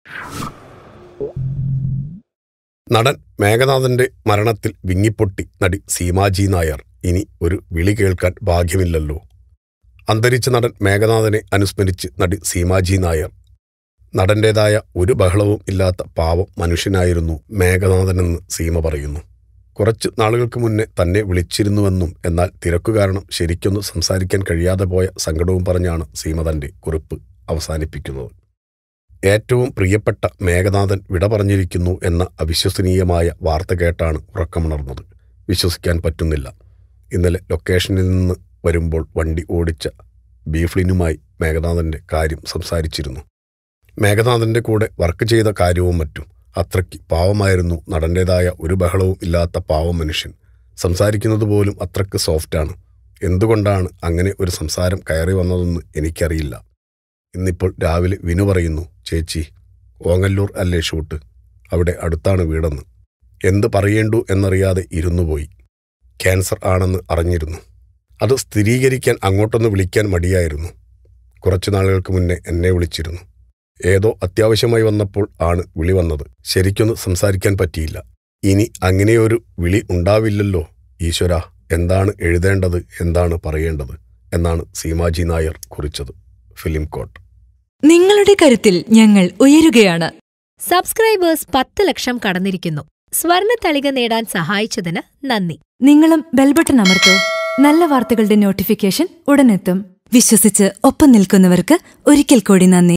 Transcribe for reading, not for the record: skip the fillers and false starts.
നടൻ മേഘനാഥന്റെ മരണത്തിൽ വിങ്ങിപ്പൊട്ടി നടി സീമാജി നായർ. ഇനി ഒരു വിളി കേൾക്കാൻ ഭാഗ്യമില്ലല്ലോ. അന്തരിച്ച നടൻ മേഘനാഥനെ അനുസ്മരിച്ച് നടി സീമാജി നായർ. നടന്റേതായ ഒരു ബഹളവും ഇല്ലാത്ത പാവം മനുഷ്യനായിരുന്നു മേഘനാഥനെന്ന് സീമ പറയുന്നു. കുറച്ച് നാളുകൾക്ക് മുന്നേ തന്നെ വിളിച്ചിരുന്നുവെന്നും എന്നാൽ തിരക്കു കാരണം ശരിക്കൊന്ന് സംസാരിക്കാൻ കഴിയാതെ പോയ സങ്കടവും പറഞ്ഞാണ് സീമ തന്റെ കുറിപ്പ് അവസാനിപ്പിക്കുന്നത്. ഏറ്റവും പ്രിയപ്പെട്ട മേഘനാഥൻ വിട പറഞ്ഞിരിക്കുന്നു എന്ന അവിശ്വസനീയമായ വാർത്ത കേട്ടാണ് ഉറക്കമുണർന്നത്. വിശ്വസിക്കാൻ പറ്റുന്നില്ല. ഇന്നലെ ലൊക്കേഷനിൽ നിന്ന് വരുമ്പോൾ വണ്ടി ഓടിച്ച ബീഫ്ലിനുമായി മേഘനാഥന്റെ കാര്യം സംസാരിച്ചിരുന്നു. മേഘനാഥന്റെ കൂടെ വർക്ക് ചെയ്ത കാര്യവും മറ്റും. അത്രയ്ക്ക് പാവമായിരുന്നു. നടന്റേതായ ഒരു ബഹളവും ഇല്ലാത്ത പാവം മനുഷ്യൻ. സംസാരിക്കുന്നത് പോലും അത്രയ്ക്ക് സോഫ്റ്റാണ്. എന്തുകൊണ്ടാണ് അങ്ങനെ ഒരു സംസാരം കയറി വന്നതെന്ന് എനിക്കറിയില്ല. ഇന്നിപ്പോൾ രാവിലെ വിനു പറയുന്നു, ചേച്ചി ഓങ്ങല്ലൂർ അല്ലേ ഷൂട്ട്, അവിടെ അടുത്താണ് വീടെന്ന്. എന്ത് പറയേണ്ടു എന്നറിയാതെ ഇരുന്നുപോയി. ക്യാൻസർ ആണെന്ന് അറിഞ്ഞിരുന്നു. അത് സ്ഥിരീകരിക്കാൻ അങ്ങോട്ടൊന്ന് വിളിക്കാൻ മടിയായിരുന്നു. കുറച്ചു നാളുകൾക്ക് മുന്നേ എന്നെ വിളിച്ചിരുന്നു. ഏതോ അത്യാവശ്യമായി വന്നപ്പോൾ ആണ് വിളി വന്നത്. ശരിക്കൊന്ന് സംസാരിക്കാൻ പറ്റിയില്ല. ഇനി അങ്ങനെയൊരു വിളി ഉണ്ടാവില്ലല്ലോ. ഈശ്വരാ, എന്താണ് എഴുതേണ്ടത്, എന്താണ് പറയേണ്ടത് എന്നാണ് സീമാജി നായർ കുറിച്ചത്. ഫിലിം കോട്ട്. നിങ്ങളുടെ കരുത്തിൽ ഞങ്ങൾ ഉയരുകയാണ്. സബ്സ്ക്രൈബേഴ്സ് 10 ലക്ഷം കടന്നിരിക്കുന്നു. സ്വർണത്തളിക നേടാൻ സഹായിച്ചതിന് നന്ദി. നിങ്ങളും ബെൽബട്ടൺ അമർത്തോ. നല്ല വാർത്തകളുടെ നോട്ടിഫിക്കേഷൻ ഉടനെത്തും. വിശ്വസിച്ച് ഒപ്പം നിൽക്കുന്നവർക്ക് ഒരിക്കൽ കൂടി നന്ദി.